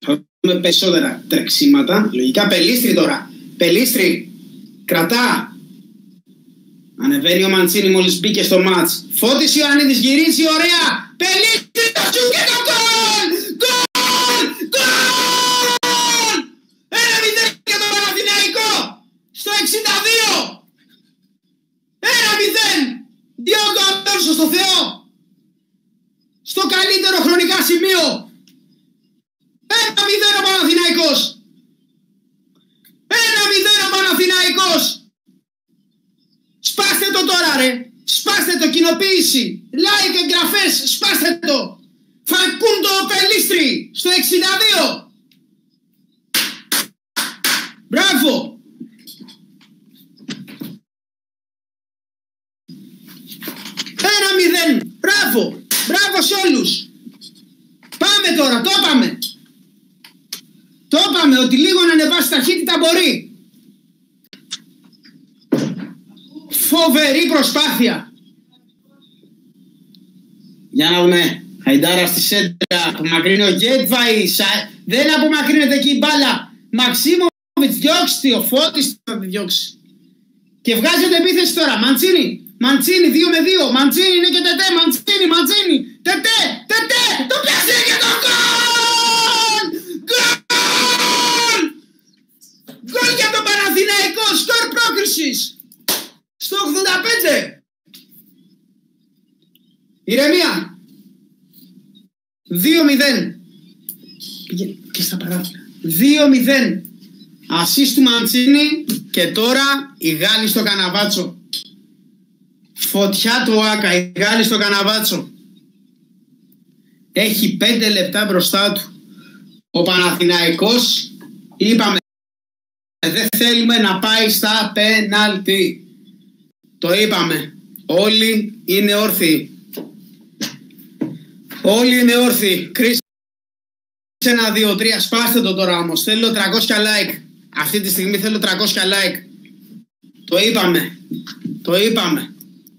Θα δούμε περισσότερα τρεξίματα. Λογικά Πελίστρη τώρα. Πελίστρη. Κρατά. Ανεβαίνει ο Μαντσίνη μόλις μπήκε στο μάτς. Φώτης Ιωαννίδης γυρίζει ωραία. Πελίστρη το σουτ και το γκολ! Γκολ! Γκολ! 1-0 για τον Παναθηναϊκό. Στο 62. 1-0. Διόγκο Αλόνσο στο Θεό. Στο καλύτερο χρονικά σημείο. 1-0 ο Παναθηναϊκός. 1-0 ο Παναθηναϊκός. Σπάστε το τώρα ρε. Σπάστε το, κοινοποίηση. Like, εγγραφές, σπάστε το. Φακούντο Πελίστρη στο 62. Μπράβο. Μπράβο! Μπράβο σε όλους! Πάμε τώρα, το είπαμε! Το είπαμε ότι λίγο να ανεβάσει ταχύτητα μπορεί. Φοβερή προσπάθεια. Για να δούμε. Χαϊντάρα στη σέντρα. Απομακρύνει ο Γκέτβαϊ. Δεν απομακρύνεται εκεί η μπάλα. Μαξίμοβιτς διώξει. Ο Φώτης θα τη διώξει. Και βγάζεται επίθεση τώρα. Μαντσίνη. Μαντσίνη 2-2. Μαντσίνη είναι και τετέ. Μαντσίνη. Τετέ. Το πιάσει και το γκολ. Γκολ για τον Παναθηναϊκό. Σκορ πρόκρισης. Στο 85. Ηρεμία. 2-0. Πήγαινε και στα παράθυρα. 2-0. Ασίστ του Μαντσίνη. Και τώρα οι Γάλλοι στο Καναβάτσο. Φωτιά του Άκα. Οι Γάλλοι στο Καναβάτσο. Έχει 5 λεπτά μπροστά του. Ο Παναθηναϊκός, είπαμε, δεν θέλουμε να πάει στα πέναλτι. Το είπαμε. Όλοι είναι όρθιοι. Όλοι είναι όρθιοι. Κρίσε 1, 2, 3. Σπάστε το τώρα όμως. Θέλω 300 like. Αυτή τη στιγμή θέλω 300 like. Το είπαμε.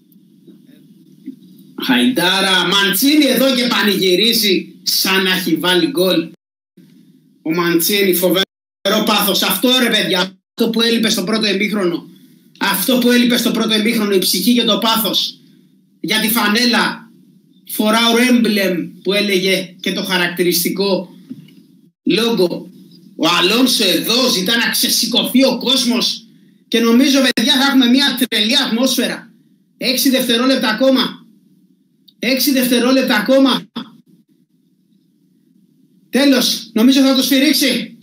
Χαϊντάρα. Μαντσίνη εδώ και πανηγυρίζει σαν να έχει βάλει γκολ. Ο Μαντσίνη, φοβερό πάθος. Αυτό ρε παιδιά, αυτό που έλειπε στο πρώτο ημίχρονο. Αυτό που έλειπε στο πρώτο ημίχρονο, η ψυχή και το πάθος. Για τη φανέλα φοράω emblem που έλεγε και το χαρακτηριστικό λόγο. Ο Αλόνσο εδώ ζητά να ξεσηκωθεί ο κόσμος και νομίζω παιδιά θα έχουμε μια τρελή ατμόσφαιρα. 6 δευτερόλεπτα ακόμα. 6 δευτερόλεπτα ακόμα. Τέλος, νομίζω θα το σφυρίξει.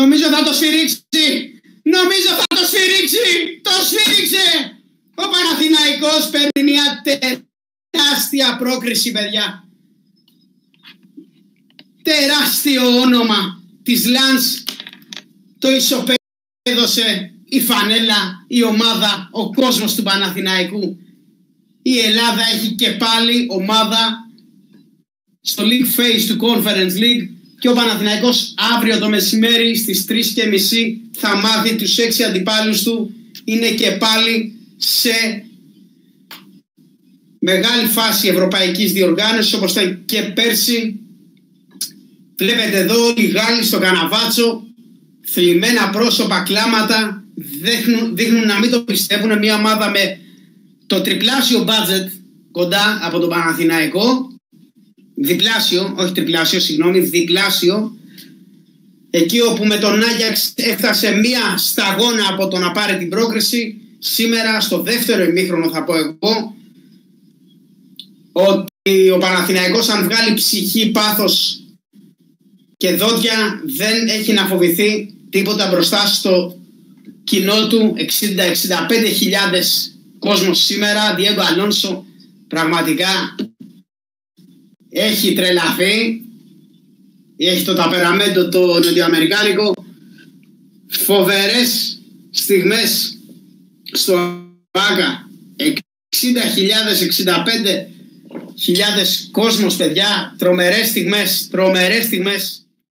Το σφύριξε. Ο Παναθηναϊκός παίρνει μια τεράστια πρόκριση, παιδιά. Τεράστιο όνομα της Λανς. Το ισοπαίδωσε η φανέλα, η ομάδα, ο κόσμος του Παναθηναϊκού. Η Ελλάδα έχει και πάλι ομάδα στο League Phase του Conference League. Και ο Παναθηναϊκός αύριο το μεσημέρι στις 3:30 θα μάθει τους 6 αντιπάλους του. Είναι και πάλι σε μεγάλη φάση ευρωπαϊκής διοργάνωσης όπως ήταν και πέρσι. Βλέπετε εδώ όλοι οι Γάλλοι στο Καναβάτσο, θλιμμένα πρόσωπα, κλάματα, δείχνουν να μην το πιστεύουν. Μια ομάδα με το τριπλάσιο budget κοντά από τον Παναθηναϊκό. Διπλάσιο, όχι τριπλάσιο, συγγνώμη, διπλάσιο. Εκεί όπου με τον Άγιαξ έφτασε μία σταγόνα από το να πάρει την πρόκριση. Σήμερα στο δεύτερο ημίχρονο θα πω εγώ ότι ο Παναθηναϊκός αν βγάλει ψυχή, πάθος και δόντια δεν έχει να φοβηθεί τίποτα μπροστά στο κοινό του. 60-65 χιλιάδες κόσμος σήμερα. Διέγκο Αλόνσο πραγματικά έχει τρελαθεί. Έχει το ταπεραμέντο το νοτιοαμερικάνικο. Φοβερές στιγμές στο Άκα. 60.000, 65.000 κόσμος, παιδιά. Τρομερές στιγμές.